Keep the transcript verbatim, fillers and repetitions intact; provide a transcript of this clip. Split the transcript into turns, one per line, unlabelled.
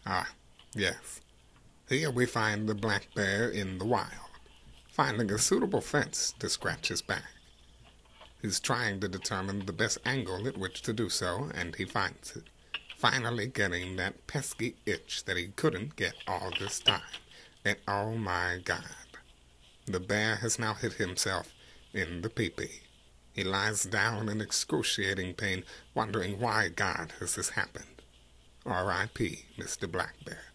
Ah, yes. Here we find the black bear in the wild, finding a suitable fence to scratch his back. He's trying to determine the best angle at which to do so, and he finds it, finally getting that pesky itch that he couldn't get all this time. And oh my God, the bear has now hit himself in the pee-pee. He lies down in excruciating pain, wondering why God has this happened. R I P Mister Black Bear.